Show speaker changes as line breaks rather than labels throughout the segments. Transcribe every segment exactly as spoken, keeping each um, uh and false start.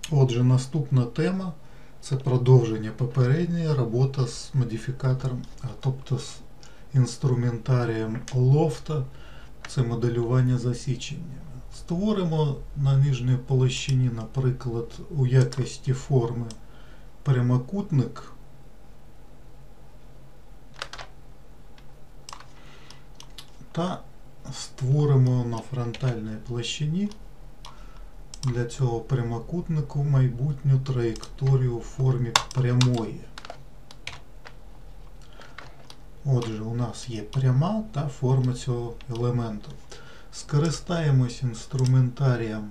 Отже, наступна тема – це продовження попередньої, робота з модифікатором, тобто з інструментарієм лофта, це моделювання засічення. Створимо на нижній площині, наприклад, у якості форми прямокутник. Та створимо на фронтальній площині для цього прямокутнику майбутню траєкторію у формі прямої. Отже, у нас є пряма та форма цього елементу. Скористаємось інструментарієм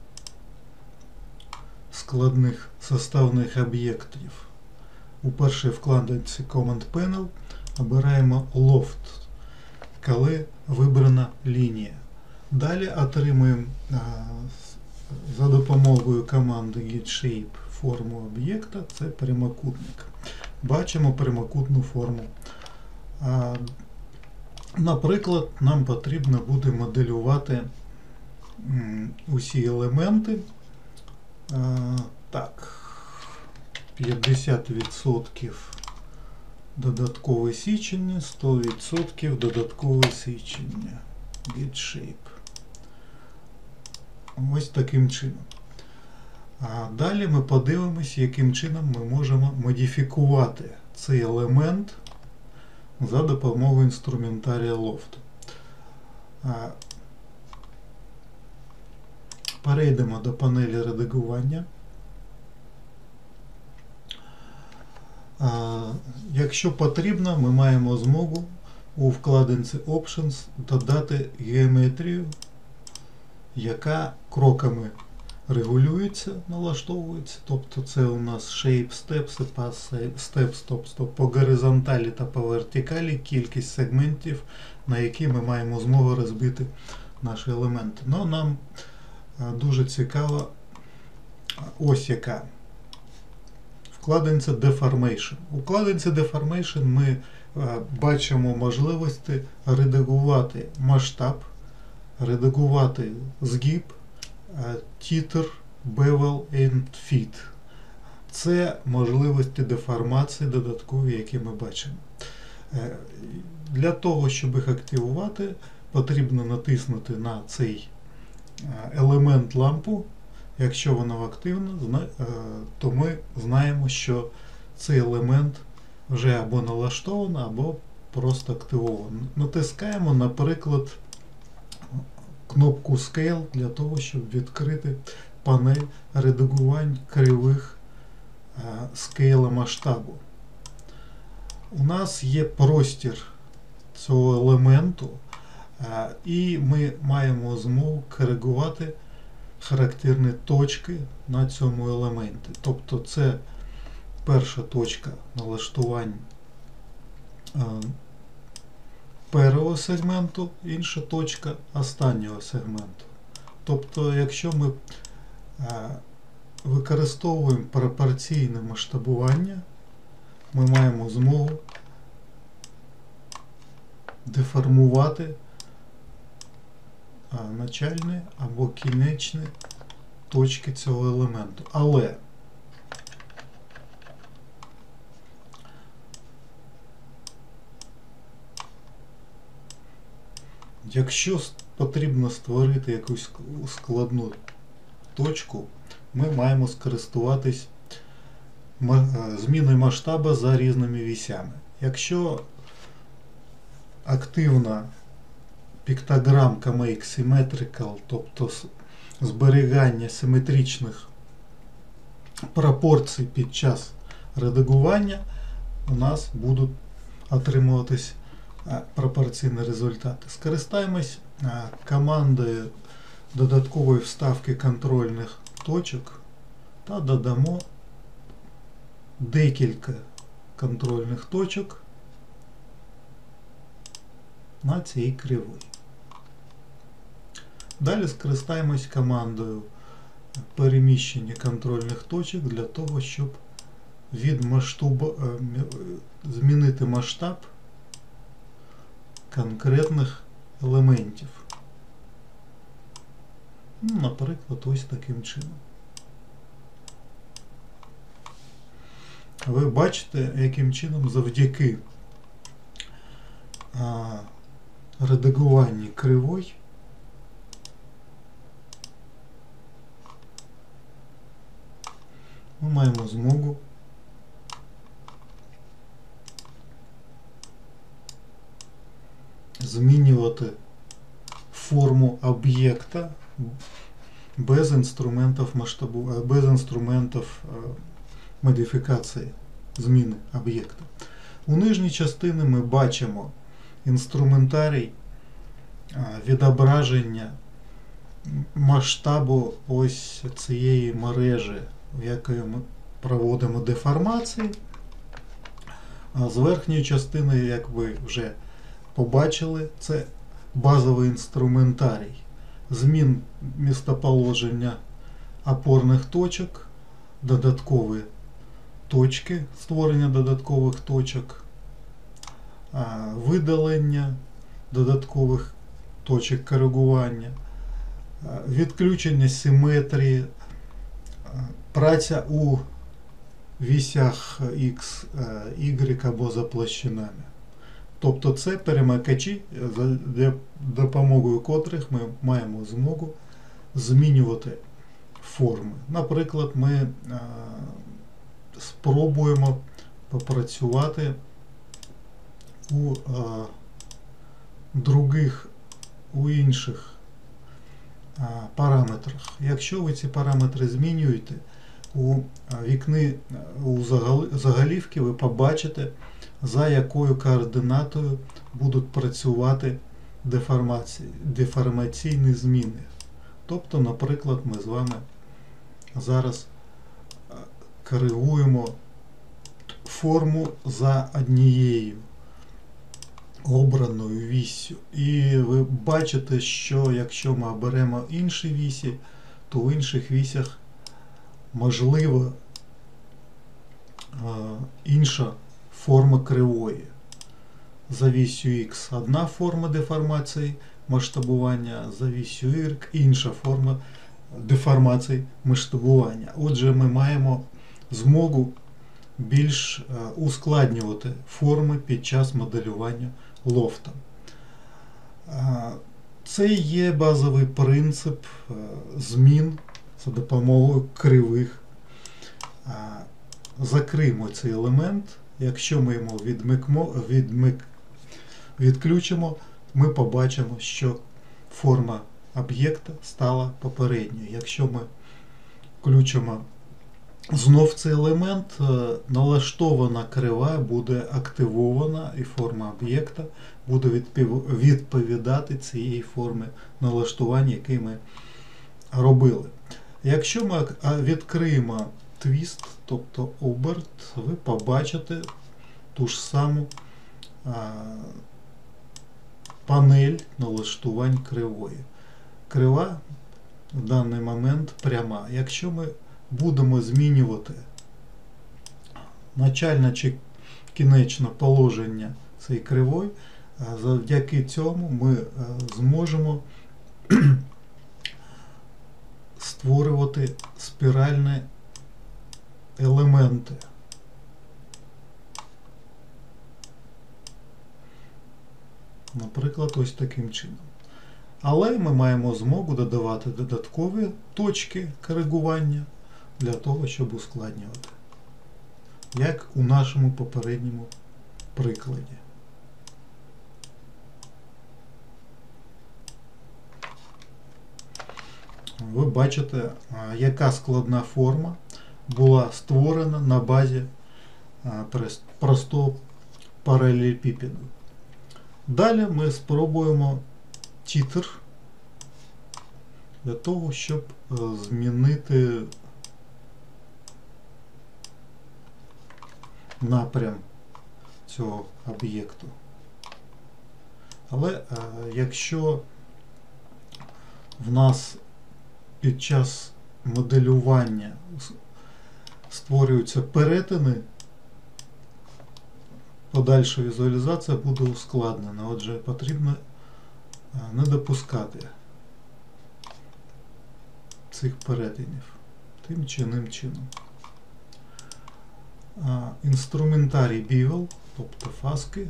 складних составних об'єктів. У першій вкладці Command Panel обираємо Loft, коли вибрана лінія. Далі отримуємо а, за допомогою команди GetShape форму об'єкта, це прямокутник. Бачимо прямокутну форму. А, наприклад, нам потрібно буде моделювати м, усі елементи. А, так, п'ятдесят відсотків додаткове січення, сто відсотків додаткове січення. GetShape. Ось таким чином. А далі ми подивимося, яким чином ми можемо модифікувати цей елемент за допомогою інструментарія Loft. Перейдемо до панелі редагування. Якщо потрібно, ми маємо змогу у вкладинці Options додати геометрію, яка кроками регулюється, налаштовується. Тобто це у нас Shape Steps, Path Steps, тобто по горизонталі та по вертикалі кількість сегментів, на які ми маємо змогу розбити наші елементи. Но нам дуже цікава ось яка. Вкладинця Deformation. У вкладинці Deformation ми бачимо можливості редагувати масштаб, редагувати згиб, тітр, bevel and fit. Це можливості деформації додаткові, які ми бачимо. Для того, щоб їх активувати, потрібно натиснути на цей елемент лампу. Якщо воно активно, то ми знаємо, що цей елемент вже або налаштовано, або просто активовано. Натискаємо, наприклад, кнопку Scale для того, щоб відкрити панель редагувань кривих скейла масштабу. У нас є простір цього елементу, і ми маємо змогу коригувати характерні точки на цьому елементі. Тобто це перша точка налаштувань першого сегменту, інша точка останнього сегменту. Тобто, якщо ми використовуємо пропорційне масштабування, ми маємо змогу деформувати начальні або кінечні точки цього елементу. Але якщо потрібно створити якусь складну точку, ми маємо скористуватись зміною масштабу за різними вісями. Якщо активна піктограмка Make Symmetrical, тобто зберігання симетричних пропорцій під час редагування, у нас будуть отримуватись пропорційні результати. Скористаємось командою додаткової вставки контрольних точок та додамо декілька контрольних точок на цій кривій. Далі скористаємось командою переміщення контрольних точок для того, щоб від масштабу змінити масштаб конкретних елементів. Ну, наприклад, ось таким чином. ви бачите, яким чином завдяки а, редагуванню кривой ми маємо змогу змінювати форму об'єкта без інструментів масштабу, без інструментів модифікації, зміни об'єкта. У нижній частині ми бачимо інструментарій відображення масштабу ось цієї мережі, в якій ми проводимо деформації. А з верхньої частини, як ви вже побачили, це базовий інструментарій. Змін місцеположення опорних точок, додаткові точки, створення додаткових точок, видалення додаткових точок коригування, відключення симетрії, праця у вісях X, Y або за площинами. Тобто це перемикачі, за допомогою котрих ми маємо змогу змінювати форми. Наприклад, ми а, спробуємо попрацювати у а, других, у інших а, параметрах. Якщо ви ці параметри змінюєте, у вікні у заголівки ви побачите, за якою координатою будуть працювати деформації, деформаційні зміни. Тобто, наприклад, ми з вами зараз коригуємо форму за однією обраною віссю. І ви бачите, що якщо ми оберемо інші вісі, то в інших вісях можливо інша форма кривої. За вісю X одна форма деформації масштабування, за вісю Y інша форма деформації масштабування. Отже, ми маємо змогу більш ускладнювати форми під час моделювання лофта. Це є базовий принцип змін за допомогою кривих. Закриємо цей елемент. Якщо ми його відмикмо, відмик, відключимо, ми побачимо, що форма об'єкта стала попередньою. Якщо ми включимо знов цей елемент, налаштована крива буде активована і форма об'єкта буде відповідати цієї форми налаштування, яке ми робили. Якщо ми відкриємо твіст, тобто оберт, ви побачите ту ж саму а, панель налаштувань кривої. Крива в даний момент пряма. Якщо ми будемо змінювати начальне чи кінечне положення цієї кривої, завдяки цьому ми зможемо створювати спіральні елементи. Наприклад, ось таким чином. Але ми маємо змогу додавати додаткові точки коригування для того, щоб ускладнювати. Як у нашому попередньому прикладі. Ви бачите, яка складна форма була створена на базі простого паралелепіпеду. Далі ми спробуємо титр для того, щоб змінити напрям цього об'єкту. Але а, якщо в нас під час моделювання створюються перетини, подальша візуалізація буде ускладнена. Отже, потрібно не допускати цих перетинів тим чи іншим чином. а, інструментарій Bevel, тобто фаски.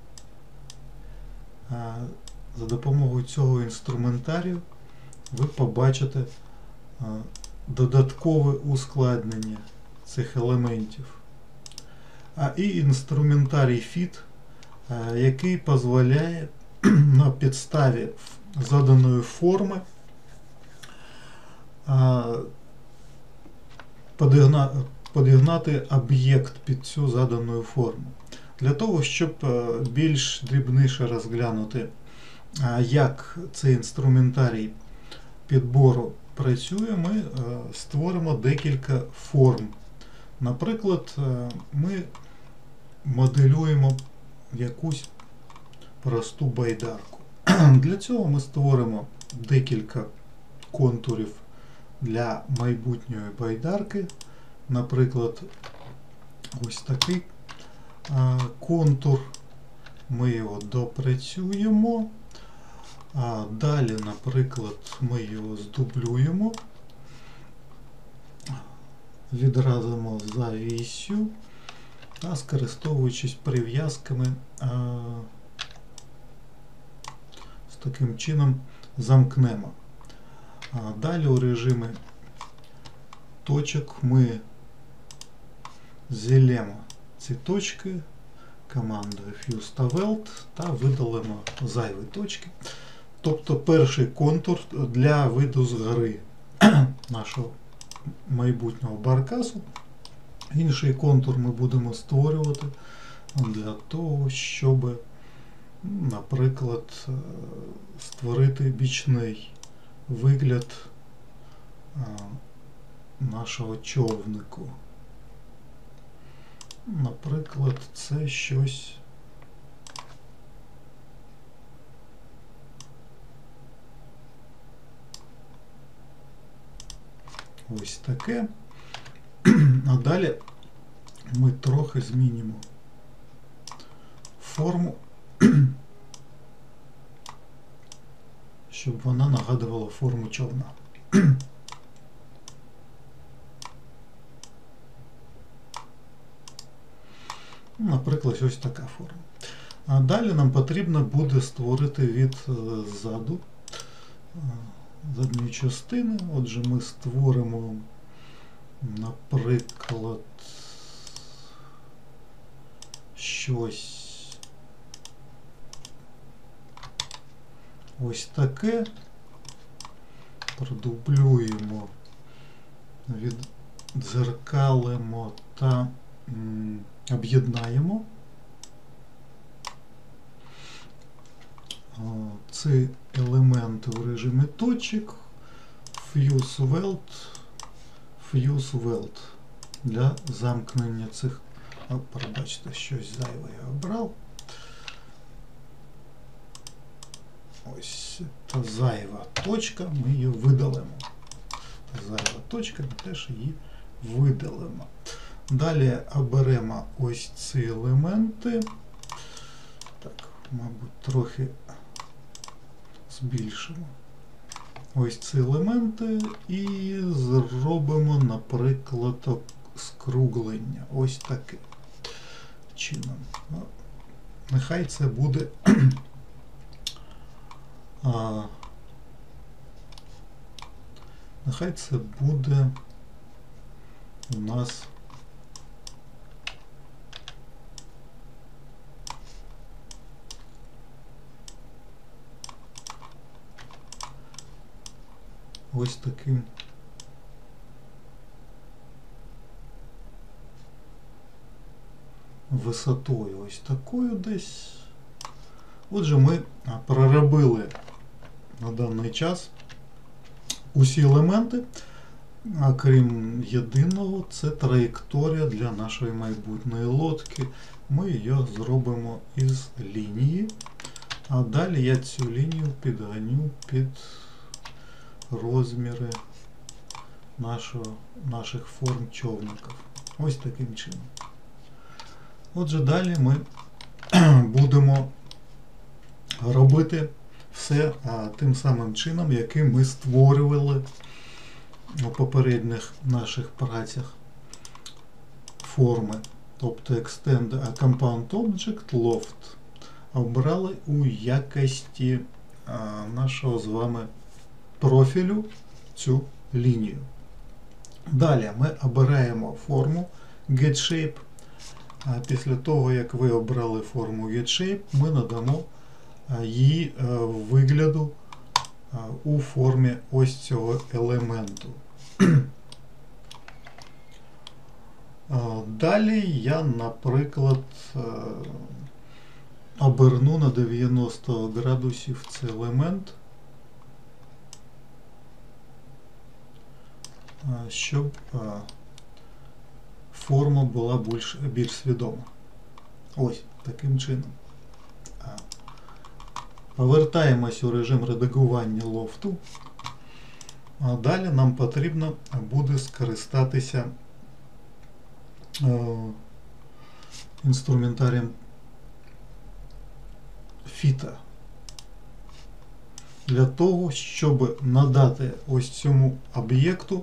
А, за допомогою цього інструментарію ви побачите а, додаткове ускладнення цих елементів. А і інструментарій Fit, а, який дозволяє на підставі заданої форми а, подігна, підігнати об'єкт під цю задану форму. Для того, щоб більш дрібніше розглянути, як цей інструментарій підбору працює, ми створимо декілька форм. Наприклад, ми моделюємо якусь просту байдарку. Для цього ми створимо декілька контурів для майбутньої байдарки. Наприклад, ось такий а, контур. Ми його допрацюємо. А далі, наприклад, ми його здублюємо, відразимо за вісю та, скористовуючись прив'язками, з таким чином замкнемо. А далі у режимі точок ми зілємо ці точки командою Fuse та Weld та видалимо зайві точки. Тобто перший контур для виду згори нашого майбутнього баркасу. Інший контур ми будемо створювати для того, щоб, наприклад, створити бічний вигляд нашого човнику. Наприклад, це щось ось таке. А далі ми трохи змінимо форму, щоб вона нагадувала форму човна. Наприклад, ось така форма. А далі нам потрібно буде створити від ззаду задньої частини. Отже, ми створимо, наприклад, щось ось таке. Продублюємо, віддзеркалимо та м, об'єднаємо ці елементи в режимі точок, Fuse Weld, Fuse Weld для замкнення цих. О, пробачте, щось зайве я обрав. Ось та зайва точка, ми її видалимо. Зайва точка, ми теж її видалимо. Далі оберемо ось ці елементи. Так, мабуть, трохи збільшимо ось ці елементи і зробимо, наприклад, скруглення. Ось таким чином. Ну, нехай це буде а, нехай це буде у нас ось таким висотою, ось такою десь. Отже, ми проробили на даний час усі елементи, а крім єдиного, це траєкторія для нашої майбутньої лодки. Ми її зробимо із лінії, а далі я цю лінію підганю під розміри нашого, наших форм човників. Ось таким чином. Отже, далі ми будемо робити все а, тим самим чином, яким ми створювали у попередніх наших працях форми, тобто Extend a Compound Object Loft, обрали у якості а, нашого з вами профілю цю лінію. Далі ми обираємо форму GetShape. А після того, як ви обрали форму GetShape, ми надамо її вигляду у формі ось цього елементу. Далі я, наприклад, оберну на дев'яносто градусів цей елемент, щоб форма була більш, більш свідома. Ось, таким чином. Повертаємось у режим редагування лофту. А далі нам потрібно буде скористатися е, інструментарієм фіта. Для того, щоб надати ось цьому об'єкту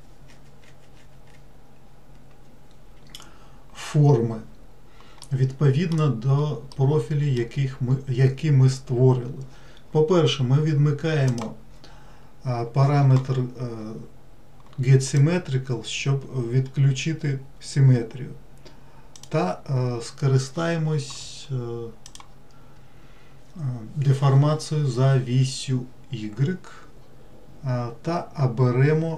форми відповідно до профілів, яких ми, які ми створили. По-перше, ми відмикаємо а, параметр а, getSymmetrical, щоб відключити симетрію. Та а, скористаємось а, а, деформацією за вісю Y а, та оберемо,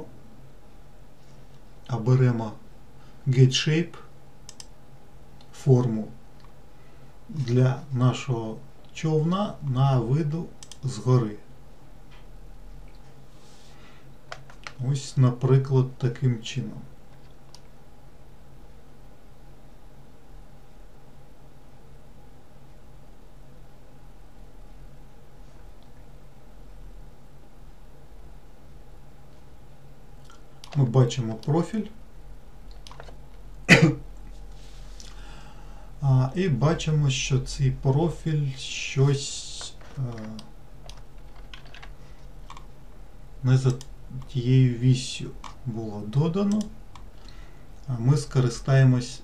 оберемо GetShape форму для нашого човна на виду згори. Ось, наприклад, таким чином. Ми бачимо профіль. А, і бачимо, що цей профіль щось а, не за тією віссю було додано. А ми скористаємось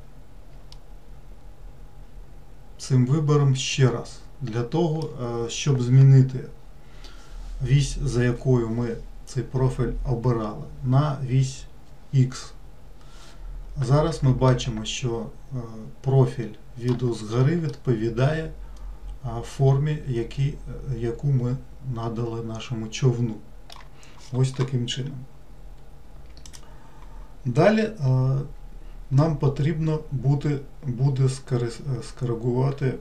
цим вибором ще раз, для того, а, щоб змінити вісь, за якою ми цей профіль обирали, на вісь X. Зараз ми бачимо, що профіль відео згори відповідає формі, які, яку ми надали нашому човну. Ось таким чином. Далі нам потрібно буде, буде скоригувати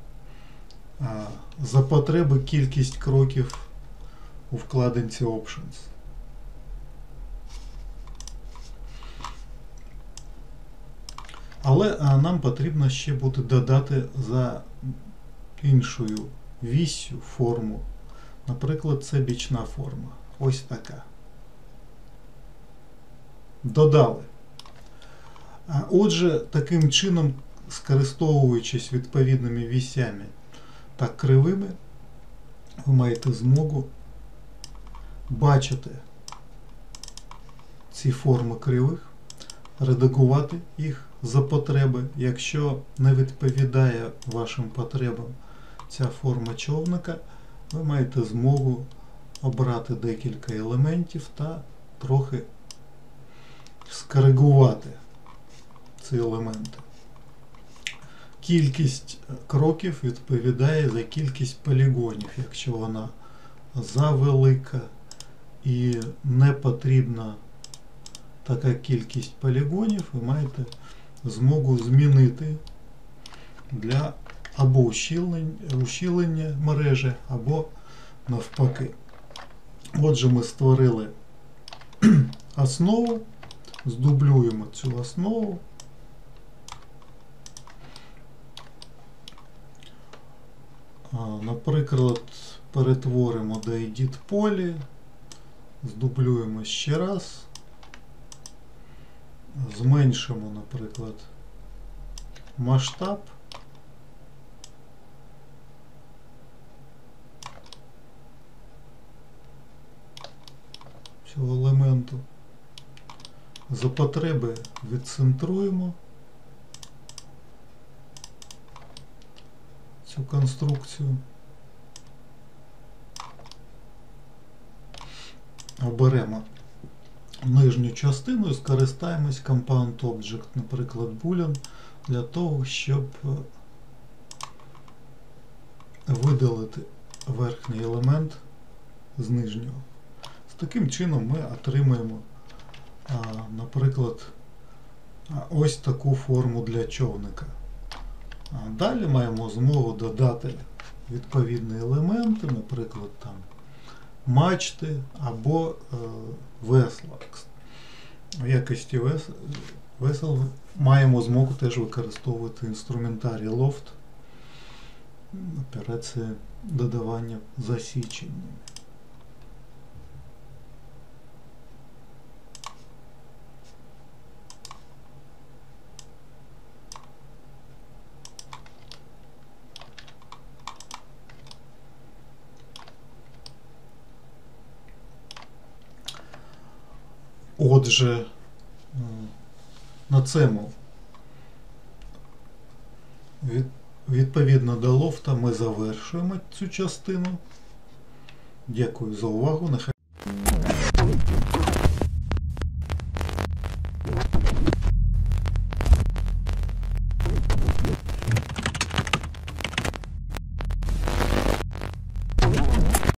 за потреби кількість кроків у вкладинці Options. Але а, нам потрібно ще буде додати за іншою віссю форму. Наприклад, це бічна форма. Ось така. Додали. А, отже, таким чином, скористовуючись відповідними вісями та кривими, ви маєте змогу бачити ці форми кривих, редагувати їх за потреби. Якщо не відповідає вашим потребам ця форма човника, ви маєте змогу обрати декілька елементів та трохи скоригувати ці елементи. Кількість кроків відповідає за кількість полігонів. Якщо вона завелика і не потрібна така кількість полігонів, ви маєте змогу змінити для або ущільнення, ущільнення мережі, або навпаки. Отже, ми створили основу, здублюємо цю основу. Наприклад, перетворимо до Edit полі, здублюємо ще раз. Зменшимо, наприклад, масштаб. Цього елементу. За потреби відцентруємо цю конструкцію. Оберемо нижню частину і скористаємось Compound Object, наприклад, Boolean, для того, щоб видалити верхній елемент з нижнього. З таким чином ми отримаємо, наприклад, ось таку форму для човника. Далі маємо змогу додати відповідні елементи, наприклад, там мачти або е, весла. В якості вес, весел маємо змогу теж використовувати інструментарій Loft, операція додавання засічення. Отже, на цьому відповідно до лофта ми завершуємо цю частину. Дякую за увагу. Нехай